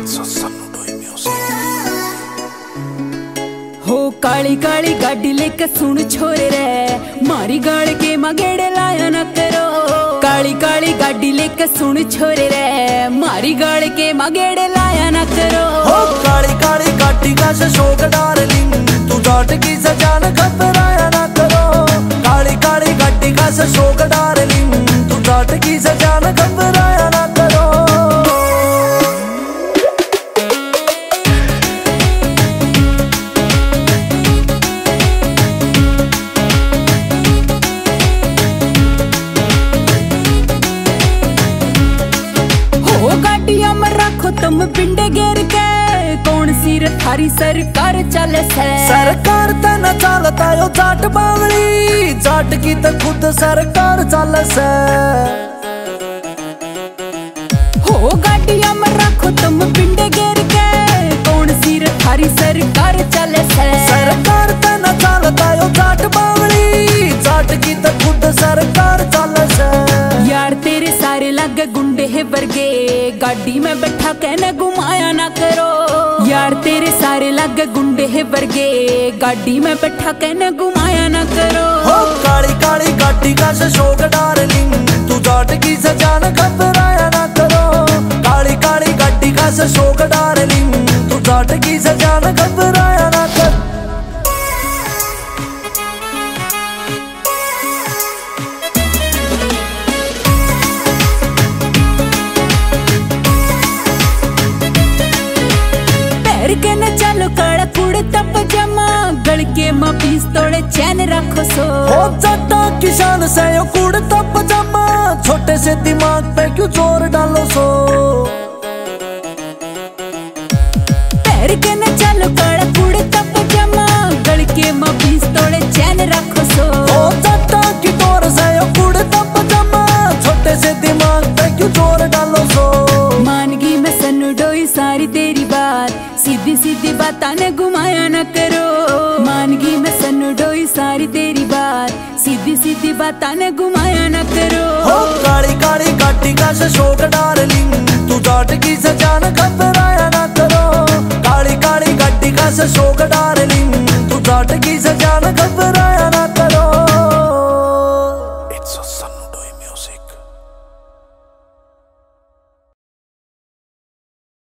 हो काली काली गाड़ी लेके सुन छोरे रे, मारी गाड़ के मगेड़े लाया न करो। काली काली गाड़ी लेके सुन छोरे रे, मारी गाड़ के मगेड़े लाया न करो। हो काली काली गाड़ी का शोक डार्लिंग, तू जाट की सजान घबराया न करो। काली काली गाड़ी का शोक डार्लिंग, तू जाट की सजान घबराया न करो। गाड़िया में रखो तुम पिंडे घेर के, कौन सी थारी सरकार चले से। सरकार त न चलता यो जाट बावली, जाट की तो खुद सरकार चले से। हो गाड़िया में रखो तुम पिंडे घेर के, कौन सी थारी सरकार चले से। सरकार त न चलता यो जाट बावली, जाट की तो खुद सरकार चले से। यार तेरे सारे लगे गुंडे है वर्गे, गाड़ी में बैठा कहने घुमाया ना करो। यार तेरे सारे लगे गुंडे है वर्गे, गाड़ी में बैठा कहने घुमाया ना करो। हो काली काली गाड़ी का शोक डार्लिंग, तू जाट की सजान घबराया ना करो। काली काली गाड़ी का शोक डार्लिंग, तू जाट की सजान घबराया ना कर। के न चलो काला कुड़ता पजामा, गल के माँ पीस तोड़े चैन रखो सो। हो जाटा किसान से यो कुड़ता पजामा, छोटे से दिमाग पे क्यों जोर डालो सो। पैर के न चलो काला कुड़ता पजामा, गल के माँ पीस तोड़े चैन रखो सो। हो जाटा की तोर से यो कुड़ता पजामा, छोटे से दिमाग पे क्यों जोर डालो सो। मान गई मैं सन्नू डोई सारी तेरी बात, सीधी सीधी बातां ने घुमाया न करो। मान गई मैं सन्नू डोई सारी तेरी बात, सीधी सीधी बातां ने घुमाया न करो। हो काली काली गाड़ी का शोक डार्लिंग, तू जाट की सजान घबराया ना करो। काली काली गाड़ी का शोक डार्लिंग, तू जाट की सजान घबराया ना करो।